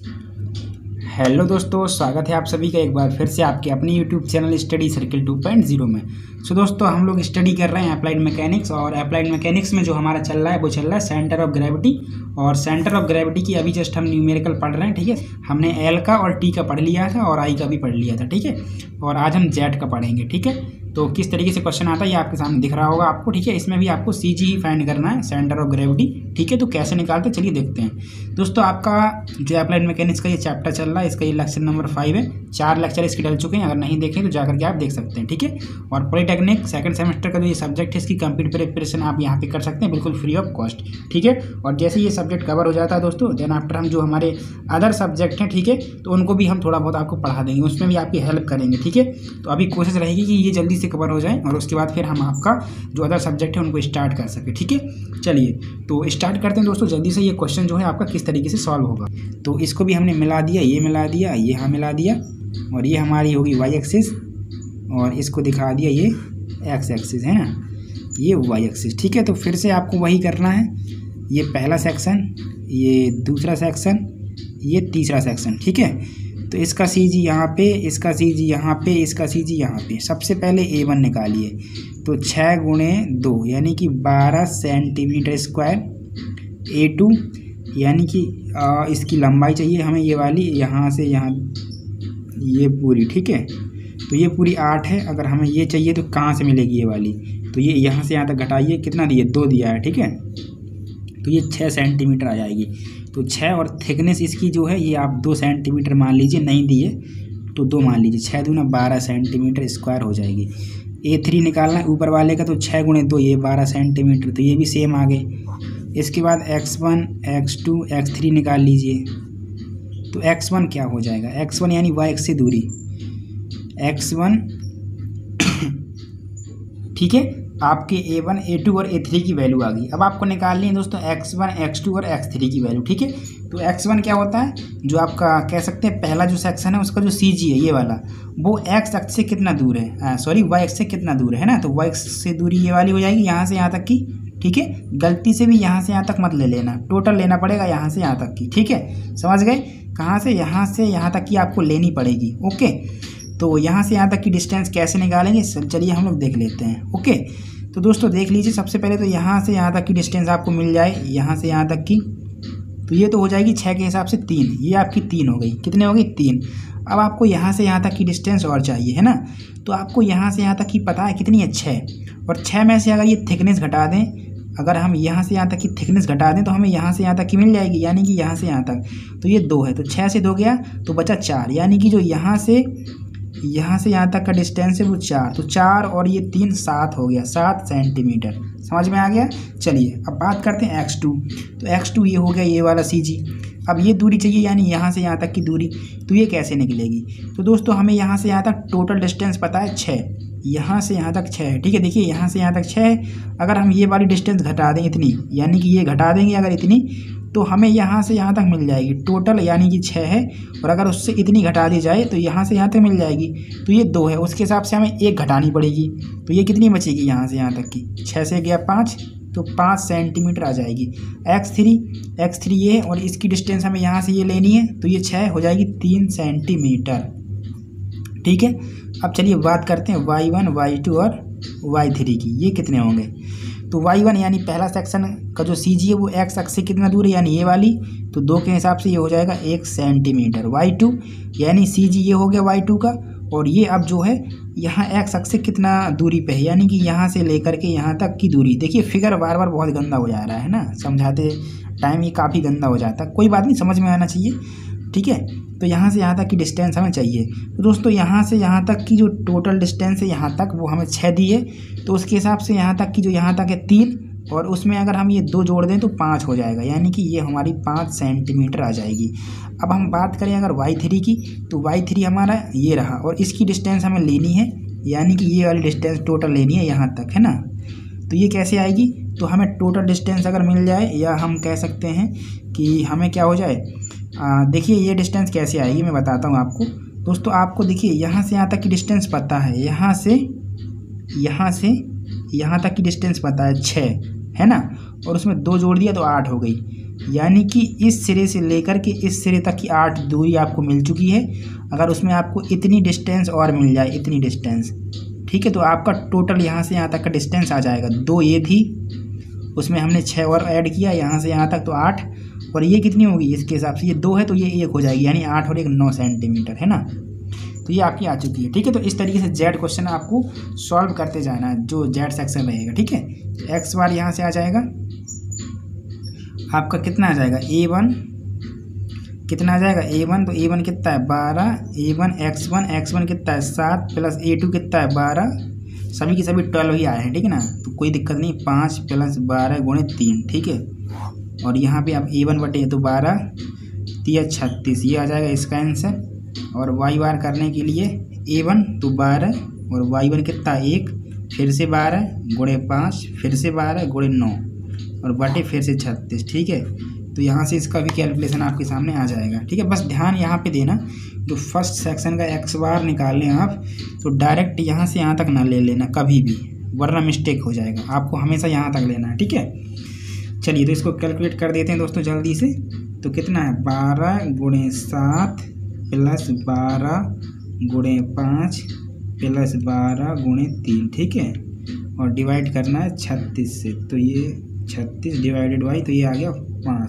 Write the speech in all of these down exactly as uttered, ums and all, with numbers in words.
Hello दोस्तों, स्वागत है आप सभी का एक बार फिर से आपके अपने YouTube channel study circle two point zero में। सो दोस्तों, हम लोग स्टडी कर रहे हैं अप्लाइड मैकेनिक्स, और अप्लाइड मैकेनिक्स में जो हमारा चल रहा है वो चल रहा है सेंटर ऑफ ग्रेविटी। और सेंटर ऑफ ग्रेविटी की अभी जस्ट हम न्यूमेरिकल पढ़ रहे हैं, ठीक है। हमने एल का और टी का पढ़ लिया था और आई का भी पढ़ लिया था, ठीक है। और आज हम जेड का पढ़ेंगे, ठीक है। तो किस तरीके से क्वेश्चन आता है ये आपके सामने दिख रहा होगा आपको, ठीक है। इसमें भी आपको सी जी ही फाइंड करना है, सेंटर ऑफ ग्रेविटी, ठीक है। तो कैसे निकालते हैं चलिए देखते हैं। दोस्तों, आपका जो अप्लाइड मैकेनिक्स का ये चैप्टर चल रहा है, इसका ये लेक्चर नंबर फाइव है। चार लेक्चर इसके डल चुके हैं, अगर नहीं देखें तो जाकर के आप देख सकते हैं, ठीक है। और पॉलिटेक्निक सेकंड सेमेस्टर का जो ये सब्जेक्ट है, इसकी कंप्लीट प्रिपरेशन आप यहाँ पे कर सकते हैं बिल्कुल फ्री ऑफ कॉस्ट, ठीक है। और जैसे ये सब्जेक्ट कवर हो जाता है दोस्तों, देन आफ्टर हम जो हमारे अदर सब्जेक्ट हैं, ठीक है, तो उनको भी हम थोड़ा बहुत आपको पढ़ा देंगे, उसमें भी आपकी हेल्प करेंगे, ठीक है। तो अभी कोशिश रहेगी कि ये जल्दी से कवर हो जाए और उसके बाद फिर हम आपका जो अदर सब्जेक्ट है उनको स्टार्ट कर सकें, ठीक है। चलिए तो स्टार्ट करते हैं दोस्तों जल्दी से। ये क्वेश्चन जो है आपका किस तरीके से सॉल्व होगा, तो इसको भी हमने मिला दिया, ये मिला दिया, ये यहाँ मिला दिया, और ये हमारी होगी वाई एक्सिस, और इसको दिखा दिया ये एक्स एक्सिस, है ना, ये वाई एक्सिस, ठीक है। तो फिर से आपको वही करना है, ये पहला सेक्शन, ये दूसरा सेक्शन, ये तीसरा सेक्शन, ठीक है। तो इसका सी जी यहाँ पे, इसका सी जी यहाँ पे, इसका सी जी यहाँ पे। सबसे पहले ए वन निकालिए, तो छः गुणे दो यानी कि बारह सेंटीमीटर स्क्वायर। ए टू यानी कि आ, इसकी लंबाई चाहिए हमें ये वाली, यहाँ से यहाँ ये पूरी, ठीक है। तो ये पूरी आठ है। अगर हमें ये चाहिए तो कहाँ से मिलेगी ये वाली, तो ये यहाँ से यहाँ तक घटाइए, कितना दिए, दो दिया है, ठीक है। तो ये छः सेंटीमीटर आ जाएगी। तो छः और थिकनेस इसकी जो है ये आप दो सेंटीमीटर मान लीजिए, नहीं दिए तो दो मान लीजिए, छः दूना बारह सेंटीमीटर स्क्वायर हो जाएगी। ए थ्री निकालना है ऊपर वाले का, तो छः गुणे दो ये बारह सेंटीमीटर, तो ये भी सेम आ गए। इसके बाद x one, x two, x three निकाल लीजिए। तो एक्स वन क्या हो जाएगा, एक्स वन यानी वाई एक्स से दूरी, एक्स वन ठीक है। आपके ए वन, ए टू और ए थ्री की वैल्यू आ गई। अब आपको निकालनी है दोस्तों एक्स वन, एक्स टू और एक्स थ्री की वैल्यू, ठीक है। तो एक्स वन क्या होता है, जो आपका कह सकते हैं पहला जो सेक्शन है उसका जो सी जी है ये वाला, वो एक्स एक्स से कितना दूर है, सॉरी वाई एक्स से कितना दूर है ना। तो वाई एक्स से दूरी ये वाली हो जाएगी, यहाँ से यहाँ तक की, ठीक है। गलती से भी यहाँ से यहाँ तक मत ले लेना, टोटल लेना पड़ेगा यहाँ से यहाँ तक की, ठीक है। समझ गए, कहाँ से, यहाँ से यहाँ तक की आपको लेनी पड़ेगी, ओके। तो यहाँ से यहाँ तक की डिस्टेंस कैसे निकालेंगे, चलिए हम लोग देख लेते हैं, ओके। तो दोस्तों देख लीजिए, सबसे पहले तो यहाँ से यहाँ तक की डिस्टेंस आपको मिल जाए, यहाँ से यहाँ तक की, तो ये तो हो जाएगी छः के हिसाब से तीन, ये आपकी तीन हो गई, कितने हो गई, तीन। अब आपको यहाँ से यहाँ तक की डिस्टेंस और चाहिए, है ना। तो आपको यहाँ से यहाँ तक की पता है कितनी है, छः, और छः में से अगर ये थिकनेस घटा दें, अगर हम यहाँ से यहाँ तक की थिकनेस घटा दें तो हमें यहाँ से यहाँ तक की मिल जाएगी, यानी कि यहाँ से यहाँ तक, तो ये दो है, तो छः से दो गया तो बचा चार, यानी कि जो यहाँ से यहाँ से यहाँ तक का डिस्टेंस है वो चार, तो चार और ये तीन, सात हो गया, सात सेंटीमीटर। समझ में आ गया। चलिए अब बात करते हैं एक्स टू। तो एक्स टू ये हो गया ये वाला सी जी। अब ये दूरी चाहिए, यानी यहाँ से यहाँ तक की दूरी, तो ये कैसे निकलेगी। तो दोस्तों हमें यहाँ से यहाँ तक टोटल डिस्टेंस पता है छः, यहाँ से यहाँ तक छः है, ठीक है। देखिए यहाँ से यहाँ तक छः है, अगर हम ये वाली डिस्टेंस घटा दें इतनी, यानी कि ये घटा देंगे अगर इतनी, तो हमें यहाँ से यहाँ तक मिल जाएगी टोटल, यानी कि छः है, और अगर उससे इतनी घटा दी जाए तो यहाँ से यहाँ तक मिल जाएगी, तो ये दो है, उसके हिसाब से हमें एक घटानी पड़ेगी, तो ये कितनी बचेगी यहाँ से यहाँ तक की, छः से गया पाँच, तो पाँच सेंटीमीटर आ जाएगी। एक्स थ्री, एक्स थ्री ये है, और इसकी डिस्टेंस हमें यहाँ से ये लेनी है, तो ये छः हो जाएगी तीन सेंटीमीटर, ठीक है। अब चलिए बात करते हैं वाई वन, वाई टू और वाई थ्री की, ये कितने होंगे। तो वाई वन यानी पहला सेक्शन का जो सी जी है वो एक्स एक्स से कितना दूर है, यानी ये वाली, तो दो के हिसाब से ये हो जाएगा एक सेंटीमीटर। वाई टू यानी सी जी ये हो गया वाई टू का, और ये अब जो है यहाँ एक्स एक्स से कितना दूरी पे है, यानी कि यहाँ से लेकर के यहाँ तक की दूरी। देखिए फिगर बार बार बहुत गंदा हो जा रहा है ना, समझाते टाइम ये काफ़ी गंदा हो जाता है, कोई बात नहीं, समझ में आना चाहिए, ठीक है। तो यहाँ से यहाँ तक की डिस्टेंस हमें चाहिए। तो दोस्तों यहाँ से यहाँ तक की जो टोटल डिस्टेंस है यहाँ तक, वो हमें छः दी है, तो उसके हिसाब से यहाँ तक की जो यहाँ तक है तीन, और उसमें अगर हम ये दो जोड़ दें तो पाँच हो जाएगा, यानी कि ये हमारी पाँच सेंटीमीटर आ जाएगी। अब हम बात करें अगर वाई थ्री की, तो वाई थ्री हमारा ये रहा, और इसकी डिस्टेंस हमें लेनी है, यानी कि ये वाली डिस्टेंस टोटल लेनी है यहाँ तक, है ना। तो ये कैसे आएगी, तो हमें टोटल डिस्टेंस अगर मिल जाए, या हम कह सकते हैं कि हमें क्या हो जाए, देखिए ये डिस्टेंस कैसे आएगी मैं बताता हूँ आपको। दोस्तों आपको देखिए यहाँ से यहाँ तक की डिस्टेंस पता है, यहाँ से यहाँ से यहाँ तक की डिस्टेंस पता है छः, है ना, और उसमें दो जोड़ दिया तो आठ हो गई। यानी कि इस सिरे से लेकर के इस सिरे तक की आठ दूरी आपको मिल चुकी है। अगर उसमें आपको इतनी डिस्टेंस और मिल जाए, इतनी डिस्टेंस, ठीक है, तो आपका टोटल यहाँ से यहाँ तक का डिस्टेंस आ जाएगा। दो ये थी, उसमें हमने छः और ऐड किया यहाँ से यहाँ तक, तो आठ, और ये कितनी होगी इसके हिसाब से, ये दो है तो ये एक हो जाएगी, यानी आठ और एक नौ सेंटीमीटर, है ना। तो ये आपकी आ चुकी है, ठीक है। तो इस तरीके से जेड क्वेश्चन आपको सॉल्व करते जाना है, जो जेड सेक्शन रहेगा, ठीक है। तो एक्स बार यहाँ से आ जाएगा आपका, कितना आ जाएगा, ए वन कितना आ जाएगा, ए वन, तो ए वन कितना है बारह, a one x one, x one कितना है सात, प्लस ए टू कितना है बारह, सभी के सभी ट्वेल्व ही आए हैं, ठीक है ना। तो कोई दिक्कत नहीं, पाँच प्लस बारह गुणे तीन, ठीक है। और यहाँ पे आप ए वन बटे तो बारह, तिया छत्तीस, ये आ जाएगा इसका आंसर। और वाई बार करने के लिए ए वन तो बारह, और वाई वन कितना एक, फिर से बारह गुणे पाँच, फिर से बारह गुणे नौ, और बटे फिर से छत्तीस, ठीक है। तो यहाँ से इसका भी कैलकुलेशन आपके सामने आ जाएगा, ठीक है। बस ध्यान यहाँ पे देना, जो फर्स्ट सेक्शन का एक्स बार निकाल लें आप, तो डायरेक्ट यहाँ से यहाँ तक ना ले लेना कभी भी, वरना मिस्टेक हो जाएगा। आपको हमेशा यहाँ तक लेना है, ठीक है। चलिए तो इसको कैलकुलेट कर देते हैं दोस्तों जल्दी से। तो कितना है, बारह गुणे सात प्लस बारह गुणे पाँच प्लस बारह गुणे तीन, ठीक है। और डिवाइड करना है छत्तीस से, तो ये छत्तीस डिवाइडेड बाई, तो ये आ गया पाँच,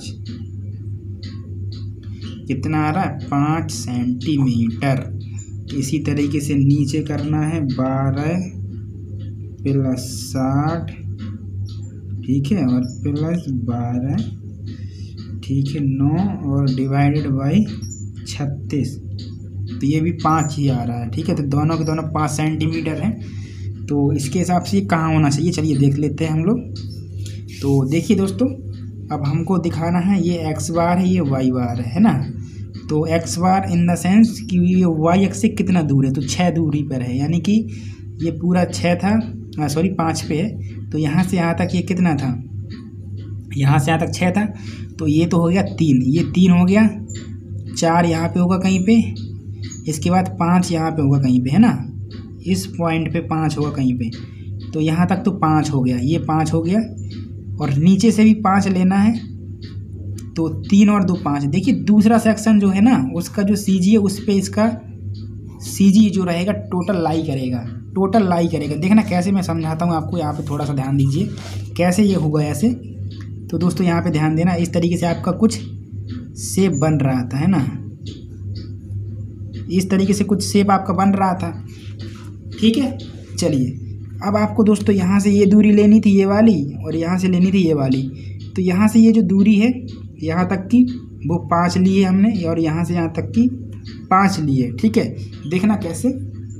कितना आ रहा है, पाँच सेंटीमीटर। इसी तरीके से नीचे करना है बारह प्लस साठ, ठीक है, और प्लस बारह, ठीक है, नौ, और डिवाइडेड बाई छत्तीस, तो ये भी पाँच ही आ रहा है, ठीक है। तो दोनों के दोनों पाँच सेंटीमीटर हैं। तो इसके हिसाब से कहाँ होना चाहिए, चलिए देख लेते हैं हम लोग। तो देखिए दोस्तों, अब हमको दिखाना है ये एक्स बार है, ये वाई बार है ना। तो x bar in the sense कि ये वाई एक्स से कितना दूर है, तो छः दूरी पर है, यानी कि ये पूरा छः था, सॉरी पाँच पे है। तो यहाँ से यहाँ तक ये कितना था, यहाँ से यहाँ तक छः था, तो ये तो हो गया तीन, ये तीन हो गया, चार यहाँ पे होगा कहीं पे, इसके बाद पाँच यहाँ पे होगा कहीं पे, है ना, इस पॉइंट पे पाँच होगा कहीं पे। तो यहाँ तक तो पाँच हो गया, ये पाँच हो गया, और नीचे से भी पाँच लेना है, तो तीन और दो पाँच। देखिए दूसरा सेक्शन जो है ना, उसका जो सी जी है उस पर इसका सी जी जो रहेगा टोटल लाई करेगा, टोटल लाई करेगा। देखना कैसे मैं समझाता हूँ आपको, यहाँ पे थोड़ा सा ध्यान दीजिए कैसे ये होगा ऐसे। तो दोस्तों यहाँ पे ध्यान देना, इस तरीके से आपका कुछ शेप बन रहा था, है ना, इस तरीके से कुछ शेप आपका बन रहा था, ठीक है। चलिए अब आपको दोस्तों यहाँ से ये दूरी लेनी थी, ये वाली, और यहाँ से लेनी थी ये वाली। तो यहाँ से ये जो दूरी है यहाँ तक की, वो पाँच ली है हमने, और यहाँ से यहाँ तक की पाँच ली है, ठीक है। देखना कैसे,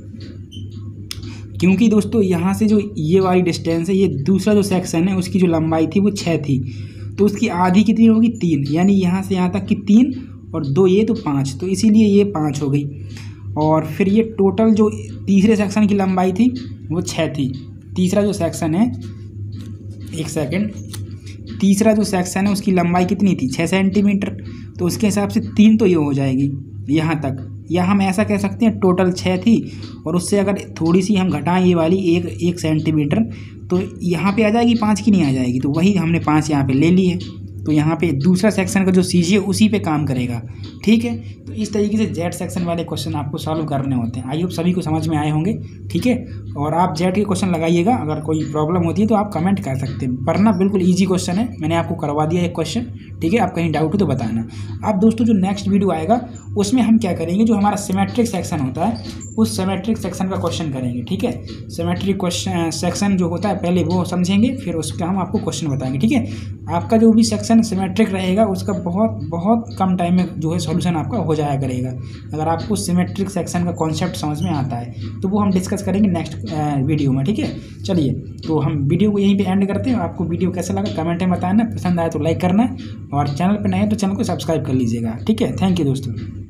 क्योंकि दोस्तों यहाँ से जो ये वाली डिस्टेंस है, ये दूसरा जो सेक्शन है उसकी जो लंबाई थी वो छः थी, तो उसकी आधी कितनी होगी, तीन, यानी यहाँ से यहाँ तक की तीन, और दो ये तो पाँच, तो इसीलिए ये पाँच हो गई। और फिर ये टोटल जो तीसरे सेक्शन की लंबाई थी वो छः थी। तीसरा जो सेक्शन है, एक सेकंड, तीसरा जो सेक्शन है उसकी लंबाई कितनी थी, छः सेंटीमीटर, तो उसके हिसाब से तीन तो ये हो जाएगी यहाँ तक, या हम ऐसा कह सकते हैं टोटल छः थी, और उससे अगर थोड़ी सी हम घटाएं ये वाली एक एक सेंटीमीटर, तो यहाँ पे आ जाएगी पाँच की नहीं आ जाएगी, तो वही हमने पाँच यहाँ पे ले ली है। तो यहाँ पे दूसरा सेक्शन का जो सी जी है उसी पे काम करेगा, ठीक है। तो इस तरीके से जेड सेक्शन वाले क्वेश्चन आपको सॉल्व करने होते हैं। आई होप सभी को समझ में आए होंगे, ठीक है। और आप जेड के क्वेश्चन लगाइएगा, अगर कोई प्रॉब्लम होती है तो आप कमेंट कर सकते हैं, वरना बिल्कुल ईजी क्वेश्चन है, मैंने आपको करवा दिया एक क्वेश्चन, ठीक है। आप कहीं डाउट हो तो बताना। अब दोस्तों जो नेक्स्ट वीडियो आएगा उसमें हम क्या करेंगे, जो हमारा सिमेट्रिक सेक्शन होता है उस सिमेट्रिक सेक्शन का क्वेश्चन करेंगे, ठीक है। सिमेट्रिक क्वेश्चन सेक्शन जो होता है पहले वो समझेंगे, फिर उस पर हम आपको क्वेश्चन बताएंगे, ठीक है। आपका जो भी सेक्शन सिमेट्रिक रहेगा उसका बहुत बहुत कम टाइम में जो है सॉल्यूशन आपका हो जाया करेगा, अगर आपको सिमेट्रिक सेक्शन का कॉन्सेप्ट समझ में आता है तो वो हम डिस्कस करेंगे नेक्स्ट वीडियो में, ठीक है। चलिए तो हम वीडियो को यहीं पे एंड करते हैं। आपको वीडियो कैसा लगा कमेंट में बताना, पसंद आए तो लाइक करना, और चैनल पर नए हैं तो चैनल को सब्सक्राइब कर लीजिएगा, ठीक है। थैंक यू दोस्तों।